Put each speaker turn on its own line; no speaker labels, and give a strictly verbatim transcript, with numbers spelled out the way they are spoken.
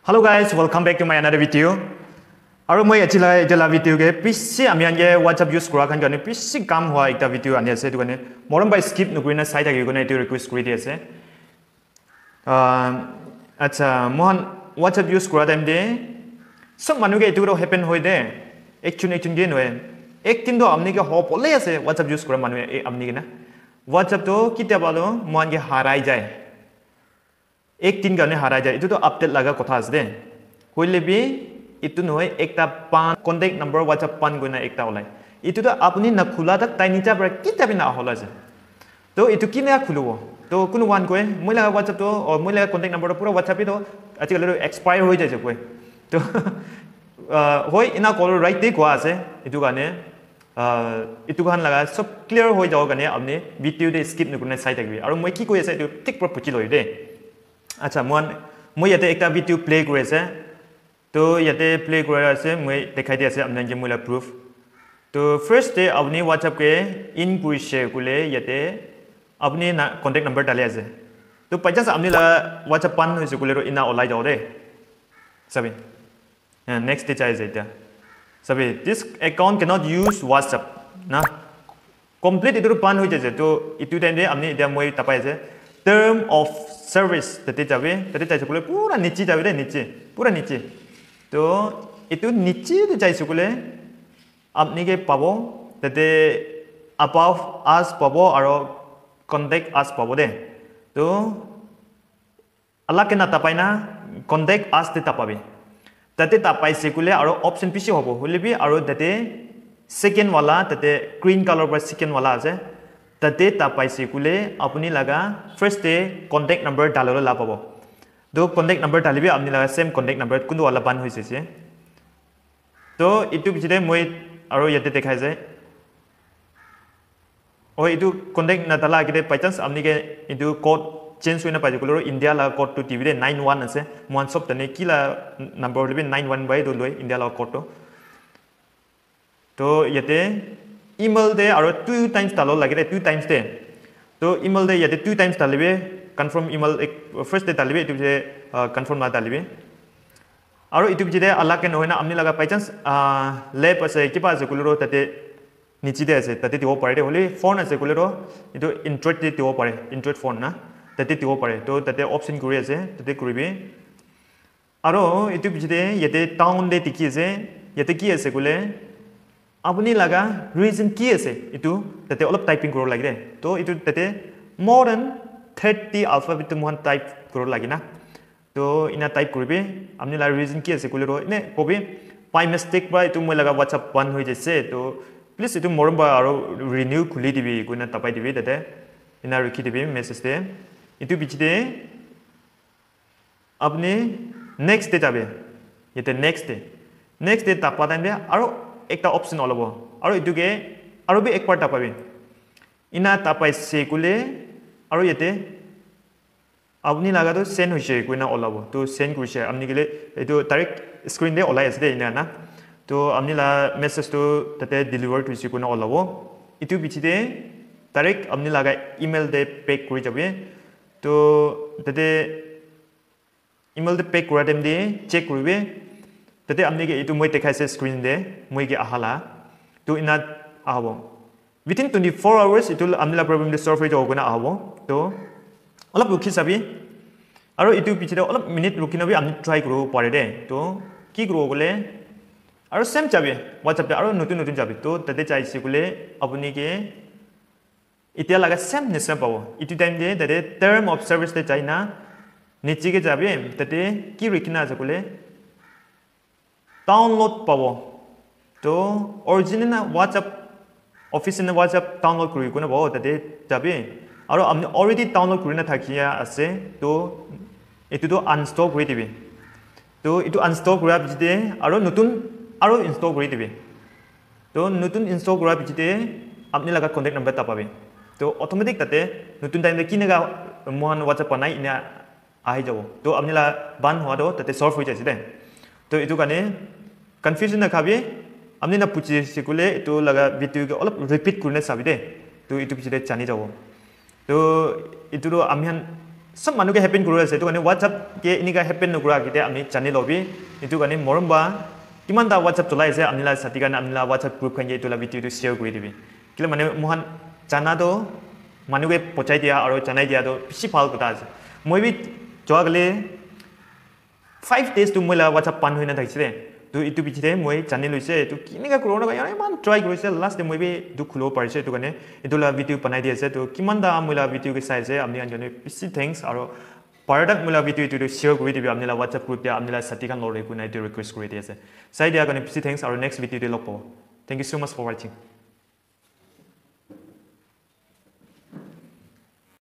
Hello guys, welcome back to my another video. Aro moi achila ejala video ge pisi ami ange WhatsApp use kora kan gane pisi kam hua ekta video ani ase tu gane morom by skip nugrina side agi gane etu request kori di ase. Uh, acha mohan WhatsApp use kora time de सब manu ge etu ro happen hoi de actually actually ge noe ek tin do amni ge ho pole ase WhatsApp use kora manu e amni ge na WhatsApp to kitia balo mohan ge harai jai एक दिन गाने हारा जाए इतो तो update लगा कथा आसे दे होइले बि इतो नय एकटा पान कांटेक्ट नंबर WhatsApp पान गना एकटा ओलाय इतो तो आपनि न खुला तक ताइनिचा पर किता बिना होला जे तो इतो किने खुलुबो तो कुनु वान कोय मोइला WhatsApp तो और मोइला कांटेक्ट नंबर पूरा WhatsApp तो आजिकाल एक्सपायर हो जाय कोय तो होय इना कॉल राइट दे को आसे इतो गाने इतो गान लगा सब क्लियर हो जाओ गाने आपने वीडियो दे स्किप नकुने साइड तक भी और moi की कोय आसे तो ठीक पर पुछि लय दे अच्छा मोन মই ইয়াতে একটা ভিডিও প্লে কৰিছে তো ইয়াতে প্লে কৰা আছে মই দেখাই দি আছে আপোনাক যে মোলা প্ৰুফ তো ফার্স্ট ডে আপনি WhatsApp কে ইন কৰিছে কুলে ইয়াতে আপনি কন্টাক্ট নাম্বার ডালে আছে তো পাইছাস আপনি লা WhatsApp পান হৈছে কুলে ইনা অলাই যাও দে সবি নেক্সট ডে চাই যাইতা সবি this account cannot use WhatsApp না কমপ্লিট ইটো পান হৈ যাছে তো ইটো টাইম দে আপনি এটা মই তাপাই আছে term of service tadi jabe tadi jai sekule pura niche jabe de niche pura niche to itu niche de jai sekule apni ke pabo tadi above us pabo aro contact us pabo de to ala ke na tapai na contact us de tapabe tadi tapai sekule aro option piche hobo holebi aro tadi second wala tadi green color par second wala ase तते तापाई सेकुले अपनी लगा first day contact number डालो ला पाबो दो contact number डालिबे अपनी लगा same contact number कुंदो वाला बान होइसे से तो इटु बिजिदे মই आरो यते देखाय जाय ओ इटु कांटेक्ट न तला किदे पाइचान्स अपनी के इटु कोड चेंज होइना पाइजे कुलो इंडिया ला कोड टू टीवी दे नाइन वन আছে मोन सब तने किला नंबर लेबे नाइन वन बाय दो लय इंडिया ला कोड तो तो यते email de aro two times talo lagi de two times de to email de yate two times talibe confirm email first de talibe itu je confirm la talibe aro itu je de ala ke noina amni laga by chance lab ase kipa ase kulero tate nichi de ase tate tiwo pare de hole phone ase kulero itu android de tiwo pare android phone na tate tiwo pare to tate option kuri ase tate kuribe aro itu je de yate town de tiki ase yate ki ase kule अपनी लगा reason की আছে ইটো তাতে অলপ typing কৰিব লাগে তো ইটো তাতে more than thirty alphabet মহান টাইপ কৰিব লাগে না তো ইনা টাইপ কৰিবে আপনি লা রিজন কি আছে কইলে নে কবি বাই মিস্টেক বা ইটো মই লাগা WhatsApp বন্ধ হৈ যাইছে তো প্লিজ ইটো মৰম বা আৰু ৰিনিউ খুলি দিবি কোনা তাপাই দিবি তাতে ইনা ৰখি দিবি মেসেজ দে ইটো বিচিতে আপনি নেক্সট ডে যাবে ইতে নেক্সট ডে নেক্সট ডে তাপা দেন আৰু একটা অপশন অলবো আৰু ইটুকে আৰু বি একবাৰ তাপাবি ইনা তাপাই সেকুলে আৰু ইতে আপনি লাগাটো সেন্ড হৈছে কইনা অলবো তো সেন্ড কৰিছে আপনি গলে এটো ডাইৰেক্ট স্ক্রিন দে ওলাই আছে দে ইনা না তো আপনি লা মেসেজ তো তাতে ডেলিভার হৈছে কইনা অলবো ইটু বিচিতে ডাইৰেক্ট আপনি লাগা ইমেল দে পেক কৰি যাবে তো তাতে ইমেল দে পেক কৰা টাইম দে চেক কৰিবে तते हमने के इतु মই দেখাইছে স্ক্রিন দে মই কে আহালা তো ইনা আহবো within twenty-four hours ইতু আমলা প্রবলেম দে সলভ হৈ যাব না আহবো তো অলপ রুখি যাবি আৰু ইতু পিছতে অলপ মিনিট রুখি নবি আমি ট্রাই করব পারে দে তো কি করব বলে আৰু সেম যাবে WhatsApp দে আৰু নতুন নতুন যাবে তো ততে চাইছে বলে আপনি কে ইতিয়া লাগা সেম নিশ্চয় পাবো ইতু টাইম দে ততে টার্ম অফ সার্ভিস দে চাই না নিচে কে যাবে ততে কি রিখিনা আছে বলে डाउनलोड पाबो तो original WhatsApp official WhatsApp download करि कोना बो तते जाबे आरो हमने ऑलरेडी डाउनलोड करिना थाकिया আছে तो एतु तो अनस्टॉल কৰি দিবি তো এটু अनस्टॉल কৰা পিছতে আৰু নতুন আৰু ইনস্টল কৰি দিবি তো নতুন ইনস্টল কৰা পিছতে আপনি লাগা কন্টাক্ট নাম্বার তাপাবে তো অটোমেটিক তাতে নতুন টাইম দে কিনেগা মহান WhatsApp পানাই ইনা আহি যাব তো আপনি লা বান হওয়া তো তাতে সলভ হৈ যাইছে দে तो इतु गाने कन्फ्यूजन ना खाबे हमने ना पूछे सिकुले तो लगा वीडियो के अलग रिपीट करने साबि दे तो इतु पिछले चानी जाओ तो इतु रो आमियान सब मानु के हैपन करू আছে তো কানে WhatsApp के इनिका हैपन नगुरा किते आमनि जानि लबि इतु काने मरमबा किमान दा WhatsApp चलाय আছে आमनिला सातिका आमनिला WhatsApp ग्रुप खंजे तुला भिडिओ तो शेयर करि दिबि किले माने मोहन जाना दो मानु के पचाइ दिया और जानाइ दिया दो बिसि फाल कथा আছে মই बि जगले five days to मोला WhatsApp पान होइना थाइसे तो इतु बिथिरे মই जानि लइसे तो किनिका करना गाय मान ट्राई करिसे लास्ट डे মই बि दु खुलो पारिसे तो काने इतुला भिडिओ बनाइ दियासे तो किमान दा मोला भिडिओ के साइजे आमनि आनजने बिसि थैंक्स और पारदक मोला भिडिओ इतु शेयर करि दिबि आमनिला WhatsApp ग्रुप या आमनिला सातिखान लरे गुनाइ रिक्वेस्ट करि दियासे साइ दिया काने बिसि थैंक्स और नेक्स्ट भिडिओ दे लपो thank you so much for watching